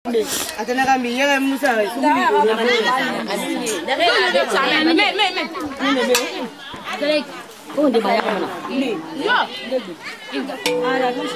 Atena kami ya Musa. Oh di banyak mana? Ni. Ya. Ada terus.